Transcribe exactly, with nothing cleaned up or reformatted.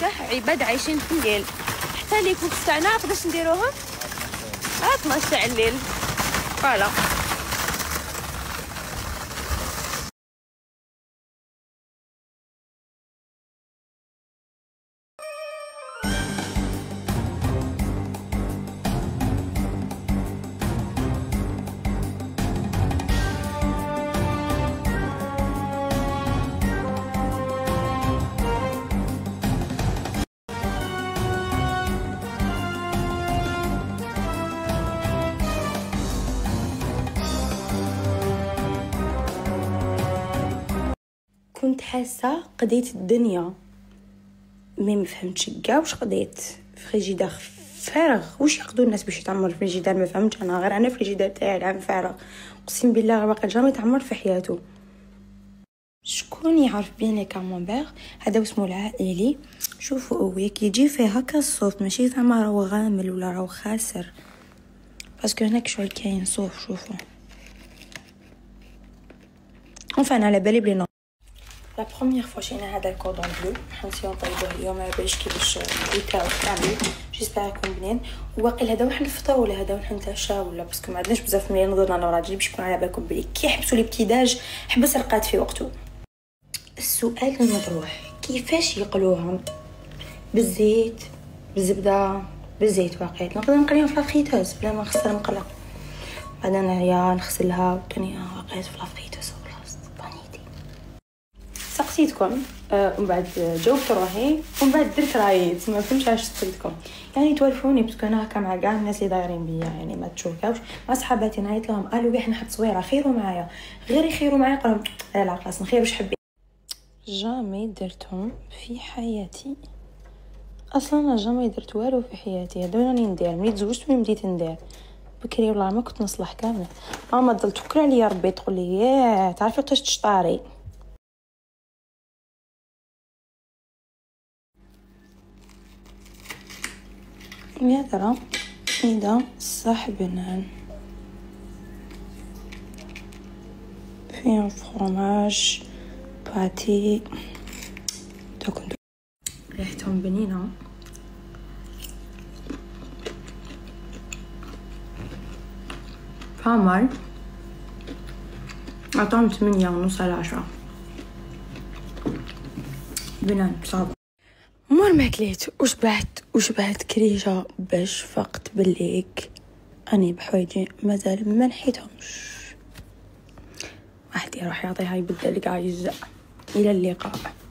تاع عباد عايشين في الليل. حتى لي كوكس تاعنا قداش نديروهم؟ اثناش تاع الليل. فوالا. كنت حاسه قضيت الدنيا مي ما فهمتش كاع واش قضيت. فريجيدار فارغ، واش يقدروا الناس باش يتعمر فريجيدار؟ ما فهمتش انا، غير انا فريجيدار تاعي العام فارغ، اقسم بالله باقي جامي تعمر في حياته. شكون يعرف بين لي كامونبير؟ هذا اسمه العائلي. شوفوا هو كيجي فيه هكا الصوت، ماشي زعما راهو غامل ولا راهو خاسر، باسكو هناك شويه كاين صوت. شوفوا اونفان على بالي بلي لا بروميير فوا شينا هذا الكوردون بلو، حنسيو نطيبوه اليوم باش كيفاش يتاو تعملوا. جيسبر يكون بنين. وواقيل هذا واحد الفطور ولا هذا واحد نتعشاو ولا، باسكو ما عندناش بزاف ملي نضرنا انا وراجلي باش يكون على بالكم بلي كي يحبسوا لي ابتداج حبس رقات في وقته. السؤال المطروح كيفاش يقلوهم؟ بالزيت، بالزبده، بالزيت. واقيل نقدر نقليهم في لافريتوز بلا ما نخسر مقله. بعد انا يا نغسلها وثاني واقيل في لافريتوز. سقسيتكم آه ومن بعد جاوبت روحي ومن بعد درت رايي، ما فهمتش علاش سقسيتكم. يعني توالفوني باسكو انا هكا مع كاع الناس اللي دايرين بيا، يعني ما تشوفوش مع صحاباتي نعيط لهم قالوا لي حنا حد صويره خيروا معايا، غير يخيروا معايا قالوا لا لا خلاص نخير واش حبيت. جامي درتهم في حياتي، اصلا انا جامي درت والو في حياتي. هذا راني ندير ملي تزوجت ملي بديت ندير بكري والله ما كنت نصلح كامل. ماما ضل توكل عليا ربي تقول لي ياه تعرفي وقتاش تشطاري. يا ترى إذا صح بنان فيه فرماج باتي دوكن ريحتهم بنينة. فامل عطاهم ثمانية ونص على عشرة. بنان صعب. مور ما كليت وشبعت وشبعت كريجة باش فقت بالليك اني بحوايجي مازال ما نحيتهمش. واحد يروح يعطيها يبدل كاع يجزا. الى اللقاء.